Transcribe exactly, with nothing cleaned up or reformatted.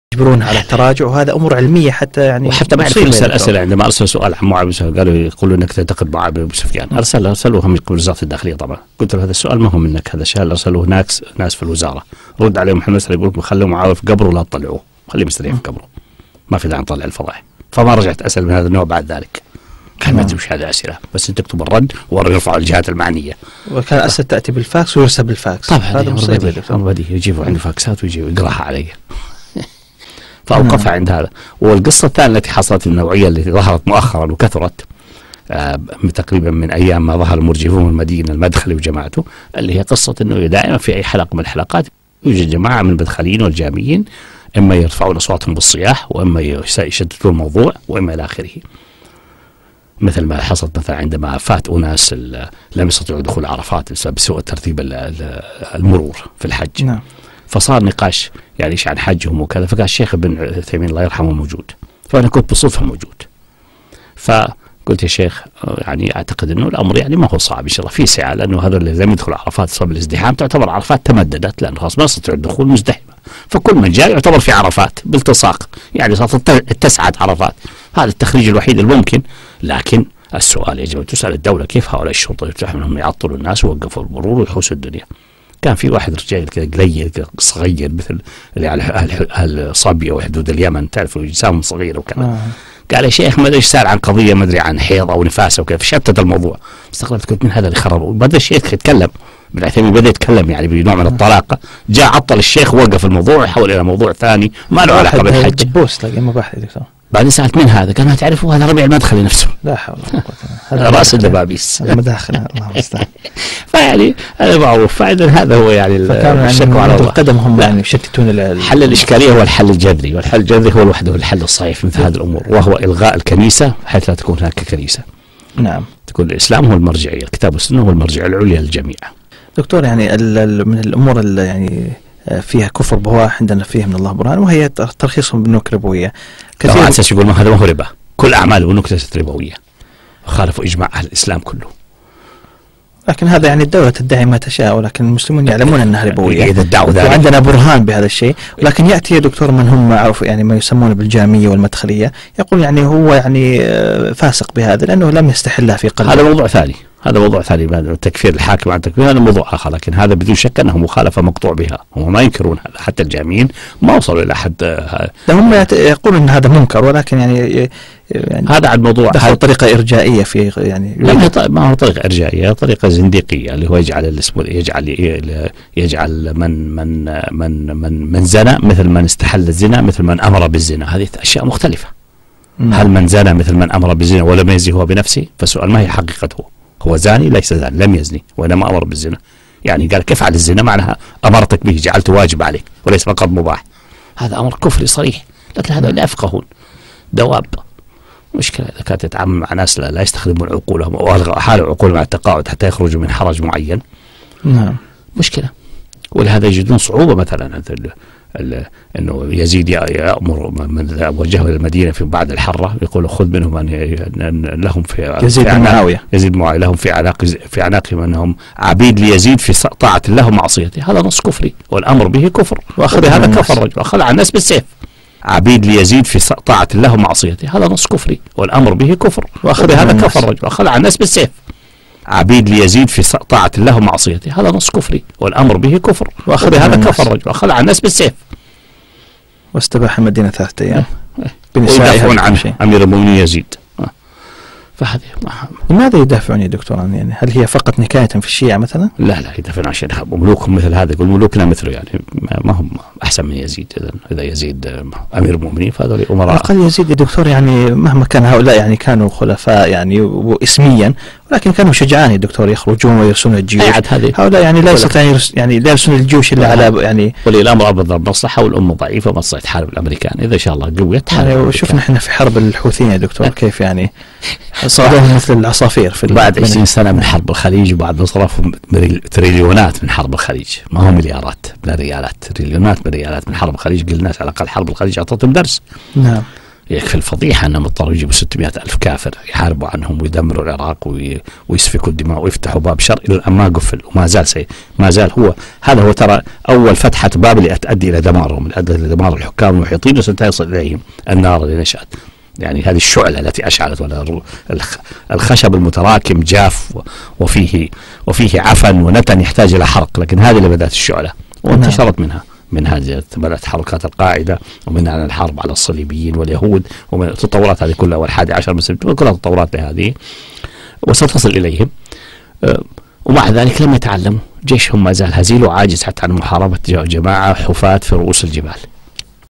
يجبرون على التراجع، وهذا امور علميه حتى يعني. وحتى بعد ارسل اسئله عندما ارسل سؤال عن معاويه بن سفيان قالوا يقولوا انك تعتقد معاويه بن سفيان، ارسل ارسلوه من قبل وزاره الداخليه طبعا. قلت له هذا السؤال ما هو منك، هذا شال ارسلوه ناس ناس في الوزاره. رد عليهم محمد مسعد يقول خلوا معاويه في قبره ولا تطلعوه، خليه مستريح في قبره، ما في داعي نطلع الفضائح. فما رجعت اسال من هذا النوع بعد ذلك. كان ما ادري وش هذه اسئله، بس انت تكتب الرد ويرفعوا الجهات المعنيه. وكان اسئله تاتي بالفاكس ويرسل بالفاكس. طبعا هذا مصيبه، يجيبوا عندي فاكسات ويجي يقراها علي. فأوقفها عند هذا. والقصة الثانية التي حصلت النوعية التي ظهرت مؤخرا وكثرت آه تقريبا من أيام ما ظهر المرجفون المدينة المدخلي وجماعته، اللي هي قصة أنه دائما في أي حلقة من الحلقات يوجد جماعة من المدخليين والجاميين، إما يرفعون أصواتهم بالصياح، وإما يشددون الموضوع، وإما إلى آخره. مثل ما حصلت مثلا عندما فات أناس لم يستطيعوا دخول عرفات بسبب سوء ترتيب المرور في الحج. نعم. فصار نقاش يعني ايش عن حجهم وكذا، فقال الشيخ ابن عثيمين الله يرحمه موجود، فانا كنت بالصدفه موجود. فقلت يا شيخ يعني اعتقد انه الامر يعني ما هو صعب ان شاء الله، في سعه، لانه هذا اللي لم يدخل عرفات بسبب الازدحام تعتبر عرفات تمددت، لانه خلاص ما يستطيع الدخول مزدحمه، فكل من جاء يعتبر في عرفات بالتصاق، يعني صارت اتسعت عرفات. هذا التخريج الوحيد الممكن. لكن السؤال يجب ان تسال الدوله كيف هؤلاء الشرطه يتاح انهم يعطلوا الناس ويوقفوا المرور ويحوسوا الدنيا. كان في واحد رجال كذا قليل صغير مثل اللي على الصبيه وحدود اليمن، تعرفوا اجسام صغيره وكذا. آه. قال يا شيخ ما ادري ايش سال عن قضيه ما ادري عن حيض او نفاسه وكذا، فشتت الموضوع. استغربت قلت من هذا اللي خرب، بدا الشيخ يتكلم ابن عثيمين بدا يتكلم يعني بنوع من الطلاقه، جاء عطل الشيخ ووقف الموضوع وحول الى موضوع ثاني ما له علاقه بالحج. دبوس لقى مباحث يا دكتور. بعدين سالت من هذا؟ قال ما تعرفوا هذا ربيع المدخلي نفسه. لا حول ولا قوه هذا راس الدبابيس. المداخل الله المستعان. فيعني هذا معروف، فاذا هذا هو يعني الشكوى على القدم هم يعني يشتتون حل الاشكاليه هو الحل الجذري، والحل الجذري هو لوحده الحل الصحيح مثل هذه الامور، وهو الغاء الكنيسه حيث لا تكون هناك كنيسه. نعم. تكون الاسلام هو المرجعيه، الكتاب والسنه هو المرجعيه العليا للجميع. دكتور يعني من الامور اللي يعني فيها كفر بواح عندنا فيه من الله برهان، وهي ترخيصهم بالنكت ربويه. كثير على اساس يقول ما هذا ما هو ربا، كل اعماله نكته ربويه، وخالفوا اجماع اهل الاسلام كله. لكن هذا يعني الدولة تدعي ما تشاء، ولكن المسلمون يعلمون انها ربويه. اذا ادعوا ذلك وعندنا برهان بهذا الشيء، ولكن ياتي يا دكتور من هم معروف يعني ما يسمون بالجاميه والمدخليه، يقول يعني هو يعني فاسق بهذا لانه لم يستحلها في قلبه. هذا موضوع ثاني، هذا موضوع ثاني، تكفير الحاكم عن تكفير هذا موضوع اخر، لكن هذا بدون شك انه مخالفه مقطوع بها، هم ما ينكرون هذا، حتى الجامعين ما وصلوا الى حد. هم يقولون ان هذا منكر، ولكن يعني, يعني هذا عن موضوع دخل طريقه ارجائيه في يعني ما هو طريقه ارجائيه، طريقه زنديقيه اللي هو يجعل الاسم يجعل يجعل من من من من من زنى مثل من استحل الزنا مثل من امر بالزنا، هذه اشياء مختلفه. م. هل من زنى مثل من امر بالزنا ولم يزني هو بنفسه؟ فالسؤال ما هي حقيقته، هو زاني ليس زاني، لم يزني وإنما أمر بالزنا. يعني قال كيف على الزنا معناها أمرتك به، جعلته واجب عليك وليس فقط مباح. هذا أمر كفري صريح، لكن هذا لا يفقهون دواب. مشكلة إذا كانت تتعامل مع ناس لا, لا يستخدمون عقولهم أو أحالوا عقولهم مع التقاعد حتى يخرجوا من حرج معين. نعم. مشكلة. ولهذا يجدون صعوبة مثلا انه يزيد يامر من وجهه الى المدينه في بعد الحره، يقول خذ منهم ان لهم في يزيد بن معاويه يزيد معاويه لهم في عناق في عناقهم انهم عبيد ليزيد في طاعه الله ومعصيته. هذا نص كفري والامر به كفر، واخذ هذا كفر الرجل واخذ على الناس بالسيف. عبيد ليزيد في طاعه الله ومعصيته، هذا نص كفري والامر به كفر، واخذ هذا كفر الرجل واخذ على الناس بالسيف. عبيد ليزيد في طاعة الله ومعصيته، هذا نص كفري والأمر به كفر، وأخذ هذا كفر الرجل وأخذ على الناس بالسيف. واستباح المدينة ثلاثة أيام ويدافعون عن أمير المؤمنين يزيد. فهذه لماذا يدافعون يا دكتور؟ يعني هل هي فقط نكاية في الشيعة مثلا؟ لا لا يدافعون عشان ملوكهم مثل هذا، يقول ملوكنا مثله، يعني ما هم أحسن من يزيد. إذا إذا يزيد أمير المؤمنين فهذول أمراء. أقل يزيد يا دكتور يعني مهما كان هؤلاء يعني كانوا خلفاء يعني واسميا، ولكن كانوا شجعان يا دكتور يخرجون ويرسلون الجيوش. هؤلاء يعني لا يستطيعون يعني لا يرسلون الجيوش إلا على يعني ولي الأمر أبدا مصلحة، والأمة ضعيفة ما تستطيع تحارب الأمريكان. إذا إن شاء الله قويت تحارب. يعني وشوفنا إحنا في حرب الحوثيين يا دكتور كيف يعني صاروا مثل العصافير في بعد عشرين سنة من حرب الخليج، وبعد ما صرفوا تريليونات من حرب الخليج، ما هو مليارات من الريالات، تريليونات من الريالات من حرب الخليج. قلنا على الأقل حرب الخليج أعطتهم درس. نعم. يكفي الفضيحة أنهم اضطروا يجيبوا ستمائة ألف كافر يحاربوا عنهم ويدمروا العراق ويسفكوا الدماء ويفتحوا باب شر إلى الآن ما قفل وما زال سي ما زال هو هذا هو ترى أول فتحة باب اللي تؤدي إلى دمارهم، اللي أدى إلى دمار الحكام المحيطين وستصل إليهم النار اللي نشأت. يعني هذه الشعلة التي أشعلت، ولا الخشب المتراكم جاف وفيه وفيه عفن ونتن يحتاج إلى حرق، لكن هذه اللي بدأت الشعلة وانتشرت منها. من هذه بدأت حركات القاعدة، ومنها الحرب على الصليبيين واليهود، ومن التطورات هذه كلها، والحادي عشر من سبتمبر، كلها تطورات لهذه وستصل إليهم. ومع ذلك لم يتعلموا، جيشهم ما زال هزيل وعاجز حتى عن محاربة جماعة حفاة في رؤوس الجبال.